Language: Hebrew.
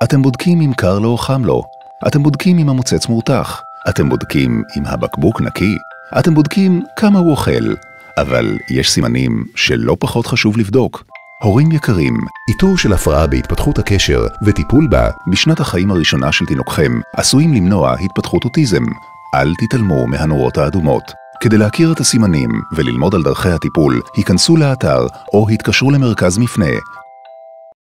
אתם בודקים אם קר לו או חם לו. אתם בודקים אם המוצץ מורתח. אתם בודקים אם הבקבוק נקי. אתם בודקים כמה הוא אוכל. אבל יש סימנים שלא פחות חשוב לבדוק. הורים יקרים, איתור של הפרעה בהתפתחות הקשר וטיפול בה בשנת החיים הראשונה של תינוקכם עשויים למנוע התפתחות אוטיזם. אל תתעלמו מהנורות האדומות. כדי להכיר את הסימנים וללמוד על דרכי הטיפול, היכנסו לאתר או התקשרו למרכז מפנה